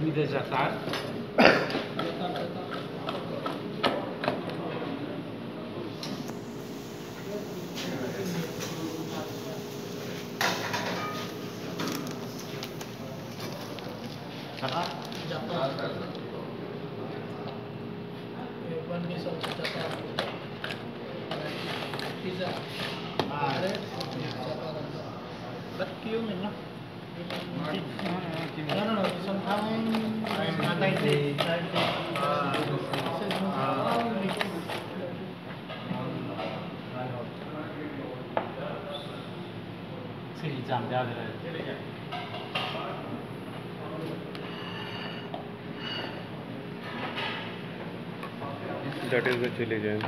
Bir de Jatar. Saka? Jatar. One piece of Jatar. Pizza. Ba't yung ano? No. Sometimes Thursday. 自己涨价的。 That is the chili jam.